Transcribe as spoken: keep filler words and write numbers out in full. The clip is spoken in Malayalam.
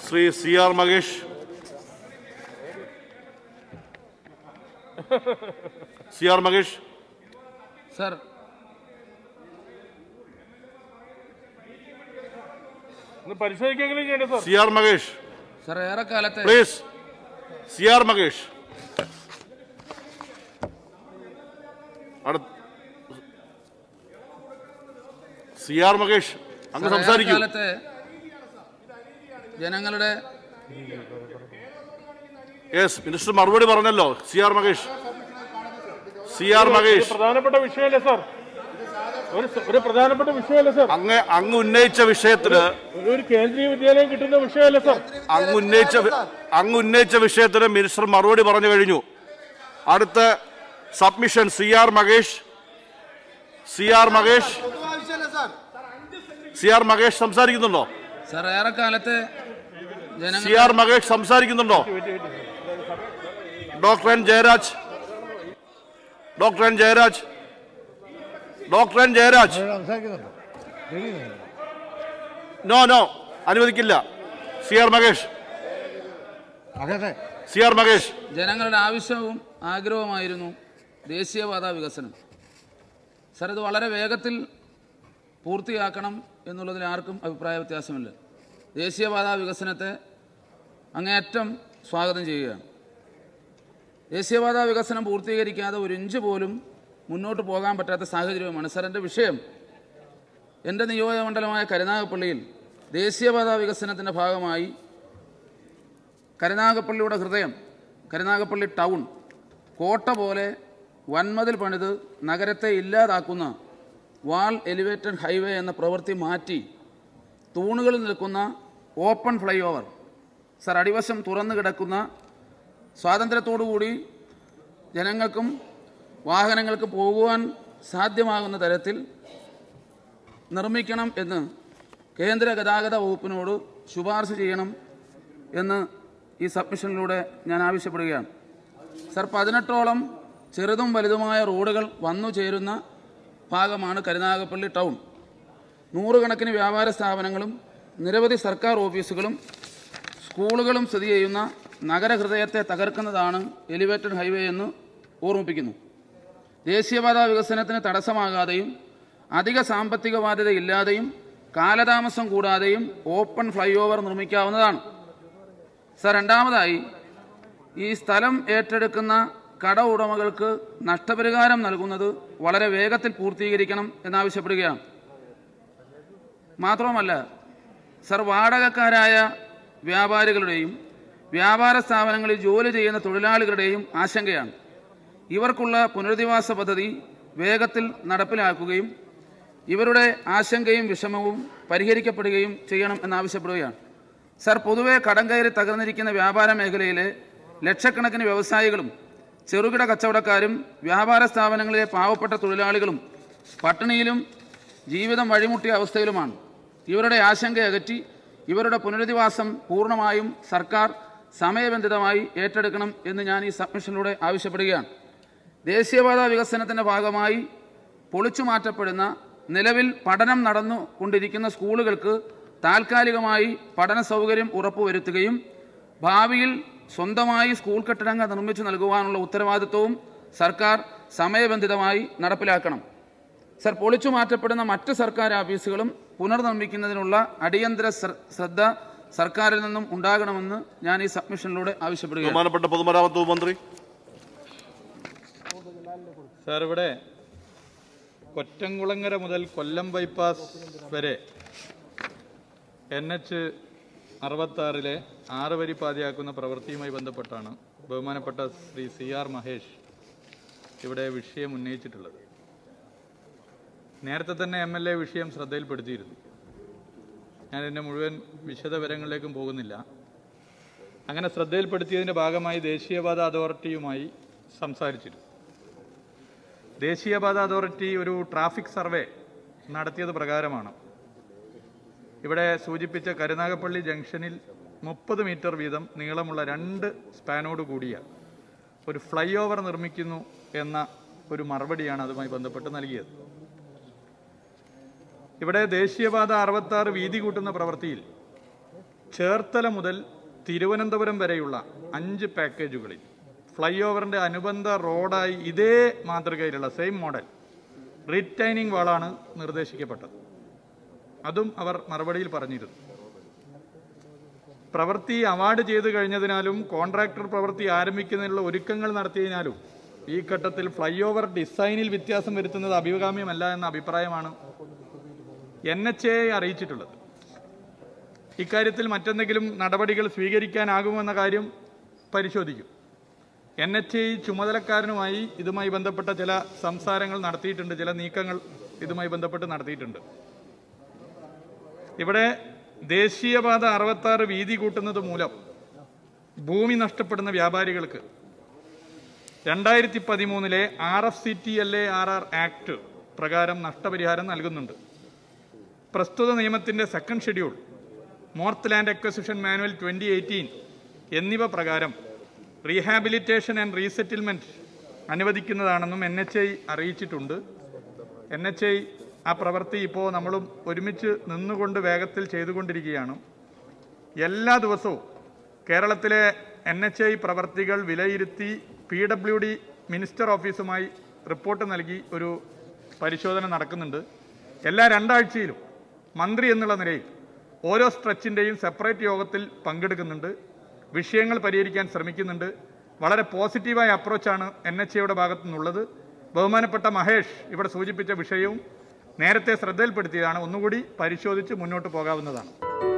Shri C R Mahesh. C R Mahesh sir. പരിശോധിക്കെങ്കിലും ചെയ്യണ്ടേ sir? C R Mahesh sir, ഏറെക്കാലത്തെ please. C R Mahesh C R Mahesh അങ്ങ് സംസാരിക്കൂ. ജനങ്ങളുടെ യെസ്, മിനിസ്റ്റർ മറുപടി പറഞ്ഞല്ലോ. C R Mahesh C R Mahesh പ്രധാനപ്പെട്ട വിഷയമല്ലേ സാർ? ഒരു പ്രധാനപ്പെട്ട വിഷയമല്ലേ സാർ? അങ്ങ് അങ്ങ് ഉന്നയിച്ച വിഷയത്തിന് ഒരു കേന്ദ്രീയ വിദ്യാലയം കിട്ടുന്ന വിഷയമല്ലേ സാർ? അങ്ങ് ഉന്നയിച്ച അങ്ങ് ഉന്നയിച്ച വിഷയത്തിന് മിനിസ്റ്റർ മറുപടി പറഞ്ഞു കഴിഞ്ഞു. അടുത്ത submission C R Mahesh. C R Mahesh C R Mahesh സംസാരിക്കുന്നുണ്ടോ? സർ, ഏറെക്കാലത്തെ സി ആർ മഹേഷ് സംസാരിക്കുന്നുണ്ടോ? Doctor N Jayaraj doctor N Jayaraj doctor N Jayaraj no no അനുവദിക്കില്ല. C R Mahesh C R Mahesh ജനങ്ങളുടെ ആവശ്യവും ആഗ്രഹവുമായിരുന്നു ദേശീയപാത വികസനം. സർ, ഇത് വളരെ വേഗത്തിൽ പൂർത്തിയാക്കണം എന്നുള്ളതിൽ ആർക്കും അഭിപ്രായ വ്യത്യാസമില്ല. ദേശീയപാത വികസനത്തെ അങ്ങേയറ്റം സ്വാഗതം ചെയ്യുകയാണ്. ദേശീയപാത വികസനം പൂർത്തീകരിക്കാതെ ഒരു ഇഞ്ച് പോലും മുന്നോട്ട് പോകാൻ പറ്റാത്ത സാഹചര്യവുമാണ്. സർ, എൻ്റെ വിഷയം എൻ്റെ നിയോജകമണ്ഡലമായ കരുനാഗപ്പള്ളിയിൽ ദേശീയപാത വികസനത്തിൻ്റെ ഭാഗമായി കരുനാഗപ്പള്ളിയുടെ ഹൃദയം കരുനാഗപ്പള്ളി ടൗൺ കോട്ട പോലെ വൻമതിൽ പണിത് നഗരത്തെ ഇല്ലാതാക്കുന്ന വാൾ എലിവേറ്റഡ് ഹൈവേ എന്ന പ്രവൃത്തി മാറ്റി തൂണുകളിൽ നിൽക്കുന്ന ഓപ്പൺ ഫ്ലൈ ഓവർ, സർ, അടിവശം തുറന്നു കിടക്കുന്ന സ്വാതന്ത്ര്യത്തോടുകൂടി ജനങ്ങൾക്കും വാഹനങ്ങൾക്ക് പോകുവാൻ സാധ്യമാകുന്ന തരത്തിൽ നിർമ്മിക്കണം എന്ന് കേന്ദ്ര ഗതാഗത വകുപ്പിനോട് ശുപാർശ ചെയ്യണം എന്ന് ഈ സബ്മിഷനിലൂടെ ഞാൻ ആവശ്യപ്പെടുകയാണ്. സർ, പതിനെട്ടോളം ചെറുതും വലുതുമായ റോഡുകൾ വന്നു ചേരുന്ന ഭാഗമാണ് കരുനാഗപ്പള്ളി ടൗൺ. നൂറുകണക്കിന് വ്യാപാര സ്ഥാപനങ്ങളും നിരവധി സർക്കാർ ഓഫീസുകളും സ്കൂളുകളും സ്ഥിതി ചെയ്യുന്ന നഗരഹൃദയത്തെ തകർക്കുന്നതാണ് എലിവേറ്റഡ് ഹൈവേ എന്ന് ഓർമ്മിപ്പിക്കുന്നു. ദേശീയപാത വികസനത്തിന് തടസ്സമാകാതെയും അധിക സാമ്പത്തിക ബാധ്യതയില്ലാതെയും കാലതാമസം കൂടാതെയും ഓപ്പൺ ഫ്ലൈ ഓവർ നിർമ്മിക്കാവുന്നതാണ്. സർ, രണ്ടാമതായി ഈ സ്ഥലം ഏറ്റെടുക്കുന്ന കട ഉടമകൾക്ക് നഷ്ടപരിഹാരം നൽകുന്നത് വളരെ വേഗത്തിൽ പൂർത്തീകരിക്കണം എന്നാവശ്യപ്പെടുകയാണ്. മാത്രവുമല്ല സർ, വാടകക്കാരായ വ്യാപാരികളുടെയും വ്യാപാര സ്ഥാപനങ്ങളിൽ ജോലി ചെയ്യുന്ന തൊഴിലാളികളുടെയും ആശങ്കയാണ്. ഇവർക്കുള്ള പുനരധിവാസ പദ്ധതി വേഗത്തിൽ നടപ്പിലാക്കുകയും ഇവരുടെ ആശങ്കയും വിഷമവും പരിഹരിക്കപ്പെടുകയും ചെയ്യണം എന്നാവശ്യപ്പെടുകയാണ്. സർ, പൊതുവെ കടം കയറി തകർന്നിരിക്കുന്ന വ്യാപാര മേഖലയിലെ ലക്ഷക്കണക്കിന് വ്യവസായികളും ചെറുകിട കച്ചവടക്കാരും വ്യാപാര സ്ഥാപനങ്ങളിലെ പാവപ്പെട്ട തൊഴിലാളികളും പട്ടിണിയിലും ജീവിതം വഴിമുട്ടിയ അവസ്ഥയിലുമാണ്. ഇവരുടെ ആശങ്ക അകറ്റി ഇവരുടെ പുനരധിവാസം പൂർണ്ണമായും സർക്കാർ സമയബന്ധിതമായി ഏറ്റെടുക്കണം എന്ന് ഞാൻ ഈ സബ്മിഷനിലൂടെ ആവശ്യപ്പെടുകയാണ്. ദേശീയപാത വികസനത്തിൻ്റെ ഭാഗമായി പൊളിച്ചു മാറ്റപ്പെടുന്ന നിലവിൽ പഠനം നടന്നു കൊണ്ടിരിക്കുന്ന സ്കൂളുകൾക്ക് താൽക്കാലികമായി പഠന സൗകര്യം ഉറപ്പുവരുത്തുകയും ഭാവിയിൽ സ്വന്തമായി സ്കൂൾ കെട്ടിടങ്ങൾ നിർമ്മിച്ചു നൽകുവാനുള്ള ഉത്തരവാദിത്വവും സർക്കാർ സമയബന്ധിതമായി നടപ്പിലാക്കണം. സർ, പൊളിച്ചു മാറ്റപ്പെടുന്ന മറ്റ് സർക്കാർ ഓഫീസുകളും പുനർനിർമ്മിക്കുന്നതിനുള്ള അടിയന്തര ശ്രദ്ധ സർക്കാരിൽ നിന്നും ഉണ്ടാകണമെന്ന് ഞാൻ ഈ സബ്മിഷനിലൂടെ ആവശ്യപ്പെടുകയാണ്. ബഹുമാനപ്പെട്ട പൊതുമരാമത്ത് മന്ത്രി. സാർ, ഇവിടെ കൊറ്റംകുളങ്ങര മുതൽ കൊല്ലം ബൈപ്പാസ് വരെ എൻ എച്ച് അറുപത്താറിലെ ആറ് വരി പാതയാക്കുന്ന പ്രവൃത്തിയുമായി ബന്ധപ്പെട്ടാണ് ബഹുമാനപ്പെട്ട ശ്രീ സി ആർ മഹേഷ് ഇവിടെ വിഷയം ഉന്നയിച്ചിട്ടുള്ളത്. നേരത്തെ തന്നെ എം എൽ എ വിഷയം ശ്രദ്ധയിൽപ്പെടുത്തിയിരുന്നു. ഞാൻ ഇതിൻ്റെ മുഴുവൻ വിശദവിവരങ്ങളിലേക്കും പോകുന്നില്ല. അങ്ങനെ ശ്രദ്ധയിൽപ്പെടുത്തിയതിൻ്റെ ഭാഗമായി ദേശീയപാത അതോറിറ്റിയുമായി സംസാരിച്ചിരുന്നു. ദേശീയപാത അതോറിറ്റി ഒരു ട്രാഫിക് സർവേ നടത്തിയത് പ്രകാരമാണ് ഇവിടെ സൂചിപ്പിച്ച കരുനാഗപ്പള്ളി ജംഗ്ഷനിൽ മുപ്പത് മീറ്റർ വീതം നീളമുള്ള രണ്ട് സ്പാനോട് കൂടിയ ഒരു ഫ്ലൈ ഓവർ നിർമ്മിക്കുന്നു എന്ന ഒരു മറുപടിയാണ് അതുമായി ബന്ധപ്പെട്ട് നൽകിയത്. ഇവിടെ ദേശീയപാത അറുപത്താറ് വീതി കൂട്ടുന്ന പ്രവൃത്തിയിൽ ചേർത്തല മുതൽ തിരുവനന്തപുരം വരെയുള്ള അഞ്ച് പാക്കേജുകളിൽ ഫ്ലൈ ഓവറിൻ്റെ അനുബന്ധ റോഡായി ഇതേ മാതൃകയിലുള്ള സെയിം മോഡൽ റിറ്റൈനിങ് വാളാണ് നിർദ്ദേശിക്കപ്പെട്ടത്. അതും അവർ മറുപടിയിൽ പറഞ്ഞിരുന്നു. പ്രവൃത്തി അവാർഡ് ചെയ്തു കഴിഞ്ഞതിനാലും കോൺട്രാക്ടർ പ്രവൃത്തി ആരംഭിക്കുന്നതിനുള്ള ഒരുക്കങ്ങൾ നടത്തിയതിനാലും ഈ ഘട്ടത്തിൽ ഫ്ലൈ ഓവർ ഡിസൈനിൽ വ്യത്യാസം വരുത്തുന്നത് അഭികാമ്യമല്ല എന്ന അഭിപ്രായമാണ് എൻ എച്ച് എ അറിയിച്ചിട്ടുള്ളത്. ഇക്കാര്യത്തിൽ മറ്റെന്തെങ്കിലും നടപടികൾ സ്വീകരിക്കാനാകുമോ എന്ന കാര്യം പരിശോധിക്കും. എൻ എച്ച് എ ചുമതലക്കാരനുമായി ഇതുമായി ബന്ധപ്പെട്ട ചില സംസാരങ്ങൾ നടത്തിയിട്ടുണ്ട്, ചില നീക്കങ്ങൾ ഇതുമായി ബന്ധപ്പെട്ട് നടത്തിയിട്ടുണ്ട്. ഇവിടെ ദേശീയപാത അറുപത്തി ആറ് വീതി കൂട്ടുന്നത് മൂലം ഭൂമി നഷ്ടപ്പെടുന്ന വ്യാപാരികൾക്ക് രണ്ടായിരത്തി പതിമൂന്നിലെ R F C T L A R R act പ്രകാരം നഷ്ടപരിഹാരം നൽകുന്നുണ്ട്. പ്രസ്തുത നിയമത്തിൻ്റെ second schedule, north land acquisition manual twenty eighteen എന്നിവ പ്രകാരം റീഹാബിലിറ്റേഷൻ ആൻഡ് റീസെറ്റിൽമെൻറ്റ് അനുവദിക്കുന്നതാണെന്നും എൻ എച്ച് ഐ അറിയിച്ചിട്ടുണ്ട്. എൻ എച്ച് ഐ ആ പ്രവൃത്തി ഇപ്പോൾ നമ്മളും ഒരുമിച്ച് നിന്നുകൊണ്ട് വേഗത്തിൽ ചെയ്തുകൊണ്ടിരിക്കുകയാണ്. എല്ലാ ദിവസവും കേരളത്തിലെ എൻ എച്ച് ഐ പ്രവർത്തികൾ വിലയിരുത്തി പി ഡബ്ല്യു ഡി മിനിസ്റ്റർ ഓഫീസുമായി റിപ്പോർട്ട് നൽകി ഒരു പരിശോധന നടക്കുന്നുണ്ട്. എല്ലാ രണ്ടാഴ്ചയിലും മന്ത്രി എന്നുള്ള നിലയിൽ ഓരോ സ്ട്രെച്ചിൻ്റെയും സെപ്പറേറ്റ് യോഗത്തിൽ പങ്കെടുക്കുന്നുണ്ട്, വിഷയങ്ങൾ പരിഹരിക്കാൻ ശ്രമിക്കുന്നുണ്ട്. വളരെ പോസിറ്റീവായ അപ്രോച്ചാണ് എൻ എച്ച് എയുടെ ഭാഗത്തു നിന്നുള്ളത്. ബഹുമാനപ്പെട്ട മഹേഷ് ഇവിടെ സൂചിപ്പിച്ച വിഷയവും നേരത്തെ ശ്രദ്ധയിൽപ്പെടുത്തിയതാണ്. ഒന്നുകൂടി പരിശോധിച്ച് മുന്നോട്ട് പോകാവുന്നതാണ്.